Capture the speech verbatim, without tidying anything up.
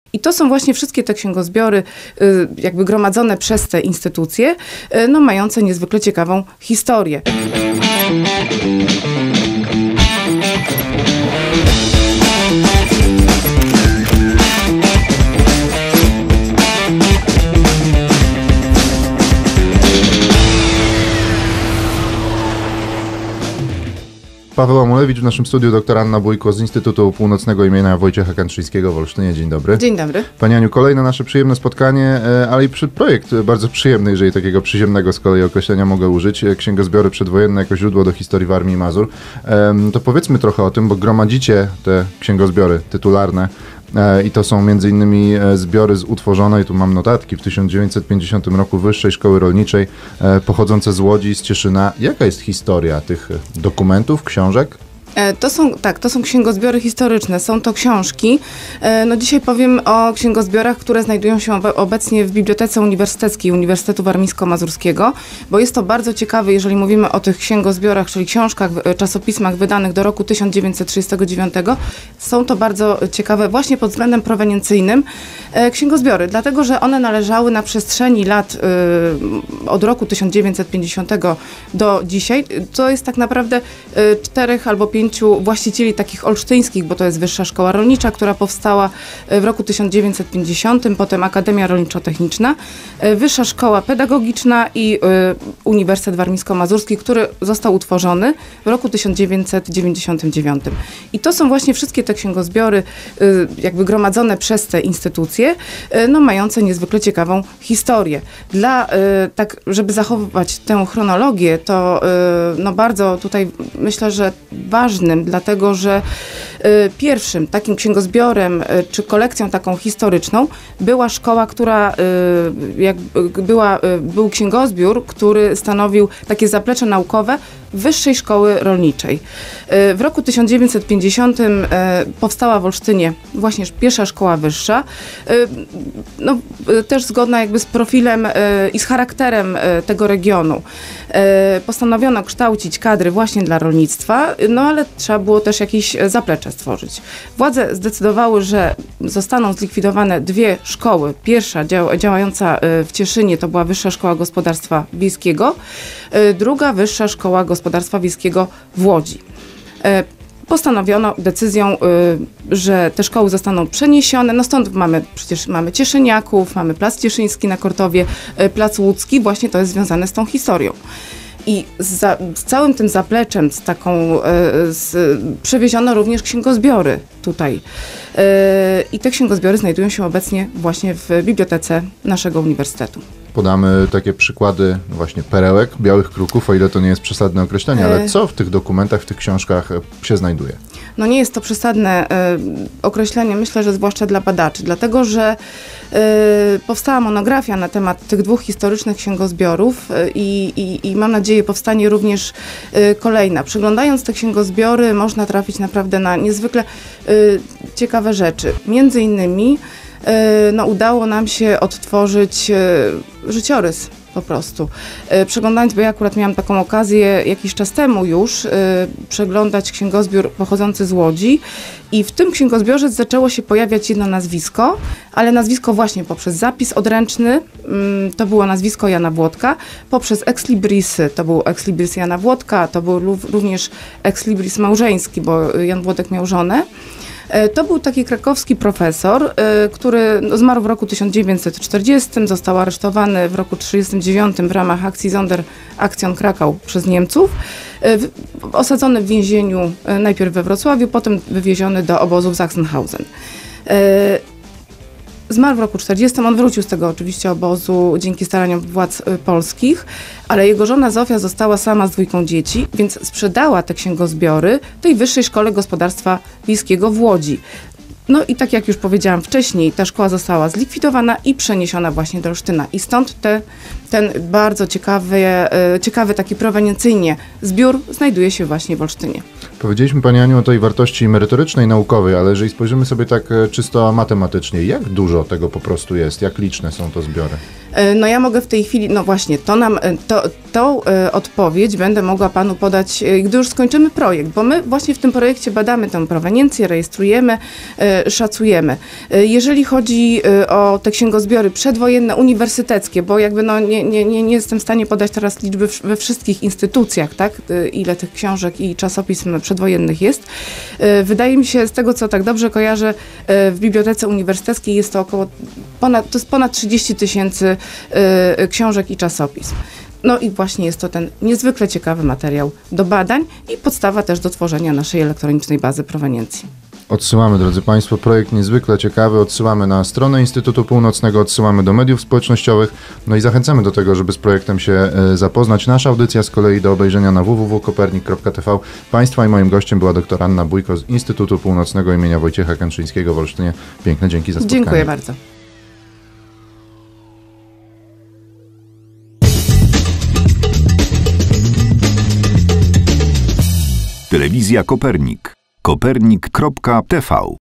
I to są właśnie wszystkie te księgozbiory, jakby gromadzone przez te instytucje, no mające niezwykle ciekawą historię. Paweł Amulewicz, w naszym studiu doktor Anna Bójko z Instytutu Północnego imienia Wojciecha Kętrzyńskiego w Olsztynie. Dzień dobry. Dzień dobry. Pani Aniu, kolejne nasze przyjemne spotkanie, ale i projekt bardzo przyjemny, jeżeli takiego przyziemnego z kolei określenia mogę użyć. Księgozbiory przedwojenne jako źródło do historii Warmii i Mazur. To powiedzmy trochę o tym, bo gromadzicie te księgozbiory tytularne i to są między innymi zbiory z utworzonej, tu mam notatki, w tysiąc dziewięćset pięćdziesiątym roku Wyższej Szkoły Rolniczej, pochodzące z Łodzi, z Cieszyna. Jaka jest historia tych dokumentów, książek? To są, tak, to są księgozbiory historyczne, są to książki. No dzisiaj powiem o księgozbiorach, które znajdują się obecnie w Bibliotece Uniwersyteckiej Uniwersytetu Warmińsko-Mazurskiego, bo jest to bardzo ciekawe, jeżeli mówimy o tych księgozbiorach, czyli książkach, czasopismach wydanych do roku tysiąc dziewięćset trzydziestego dziewiątego. Są to bardzo ciekawe właśnie pod względem proweniencyjnym księgozbiory, dlatego że one należały na przestrzeni lat od roku tysiąc dziewięćset pięćdziesiątego do dzisiaj. To jest tak naprawdę czterech albo pięciu właścicieli takich olsztyńskich, bo to jest Wyższa Szkoła Rolnicza, która powstała w roku tysiąc dziewięćset pięćdziesiątym, potem Akademia Rolniczo-Techniczna, Wyższa Szkoła Pedagogiczna i Uniwersytet Warmińsko-Mazurski, który został utworzony w roku tysiąc dziewięćset dziewięćdziesiątym dziewiątym. I to są właśnie wszystkie te księgozbiory, jakby gromadzone przez te instytucje, no mające niezwykle ciekawą historię. Dla, tak, żeby zachowywać tę chronologię, to no bardzo tutaj myślę, że ważnym, dlatego że y, pierwszym takim księgozbiorem y, czy kolekcją taką historyczną była szkoła, która y, jak, y, była, y, był księgozbiór, który stanowił takie zaplecze naukowe Wyższej Szkoły Rolniczej. Y, w roku tysiąc dziewięćset pięćdziesiątym y, powstała w Olsztynie właśnie pierwsza szkoła wyższa, y, no, y, też zgodna jakby z profilem y, i z charakterem y, tego regionu. Y, postanowiono kształcić kadry właśnie dla rolnictwa, no ale trzeba było też jakieś zaplecze stworzyć. Władze zdecydowały, że zostaną zlikwidowane dwie szkoły. Pierwsza dział, działająca w Cieszynie to była Wyższa Szkoła Gospodarstwa Wiejskiego, druga Wyższa Szkoła Gospodarstwa Wiejskiego w Łodzi. Postanowiono decyzją, że te szkoły zostaną przeniesione, no stąd mamy przecież mamy Cieszyniaków, mamy Plac Cieszyński na Kortowie, Plac Łódzki, właśnie to jest związane z tą historią. I za, z całym tym zapleczem, z taką, e, z, przewieziono również księgozbiory tutaj. E, I te księgozbiory znajdują się obecnie właśnie w bibliotece naszego uniwersytetu. Podamy takie przykłady właśnie perełek, białych kruków, o ile to nie jest przesadne określenie, ale co w tych dokumentach, w tych książkach się znajduje? No nie jest to przesadne e, określenie, myślę, że zwłaszcza dla badaczy, dlatego że e, powstała monografia na temat tych dwóch historycznych księgozbiorów e, i, i mam nadzieję powstanie również e, kolejna. Przyglądając te księgozbiory można trafić naprawdę na niezwykle e, ciekawe rzeczy. Między innymi no, udało nam się odtworzyć życiorys po prostu. Przeglądając, bo ja akurat miałam taką okazję jakiś czas temu już przeglądać księgozbiór pochodzący z Łodzi i w tym księgozbiorze zaczęło się pojawiać jedno nazwisko, ale nazwisko właśnie poprzez zapis odręczny, to było nazwisko Jana Włodka, poprzez exlibrisy, to był exlibris Jana Włodka, to był również exlibris małżeński, bo Jan Włodek miał żonę. To był taki krakowski profesor, który zmarł w roku tysiąc dziewięćset czterdziestym, został aresztowany w roku tysiąc dziewięćset trzydziestym dziewiątym w ramach akcji Sonderaktion Krakau przez Niemców, osadzony w więzieniu najpierw we Wrocławiu, potem wywieziony do obozu w Sachsenhausen. Zmarł w roku czterdziestym, on wrócił z tego oczywiście obozu dzięki staraniom władz polskich, ale jego żona Zofia została sama z dwójką dzieci, więc sprzedała te księgozbiory tej Wyższej Szkole Gospodarstwa Wiejskiego w Łodzi. No i tak jak już powiedziałam wcześniej, ta szkoła została zlikwidowana i przeniesiona właśnie do Olsztyna. I stąd te, ten bardzo ciekawy, ciekawy taki proweniencyjnie zbiór znajduje się właśnie w Olsztynie. Powiedzieliśmy, Pani Aniu, o tej wartości merytorycznej, naukowej, ale jeżeli spojrzymy sobie tak czysto matematycznie, jak dużo tego po prostu jest? Jak liczne są to zbiory? No ja mogę w tej chwili, no właśnie, to nam, to, tą y, odpowiedź będę mogła Panu podać, y, gdy już skończymy projekt, bo my właśnie w tym projekcie badamy tę proweniencję, rejestrujemy, y, szacujemy. Y, jeżeli chodzi y, o te księgozbiory przedwojenne, uniwersyteckie, bo jakby no nie, nie, nie, nie jestem w stanie podać teraz liczby w, we wszystkich instytucjach, tak, y, ile tych książek i czasopism przedwojennych jest. Y, wydaje mi się, z tego co tak dobrze kojarzę, y, w Bibliotece Uniwersyteckiej jest to około, ponad, to jest ponad trzydzieści tysięcy y, książek i czasopism. No i właśnie jest to ten niezwykle ciekawy materiał do badań i podstawa też do tworzenia naszej elektronicznej bazy proweniencji. Odsyłamy, drodzy Państwo, projekt niezwykle ciekawy, odsyłamy na stronę Instytutu Północnego, odsyłamy do mediów społecznościowych, no i zachęcamy do tego, żeby z projektem się e, zapoznać. Nasza audycja z kolei do obejrzenia na w w w kropka kopernik kropka t v. Państwa i moim gościem była dr Anna Bójko z Instytutu Północnego imienia Wojciecha Kętrzyńskiego w Olsztynie. Piękne dzięki za spotkanie. Dziękuję bardzo. Telewizja Kopernik. kopernik kropka t v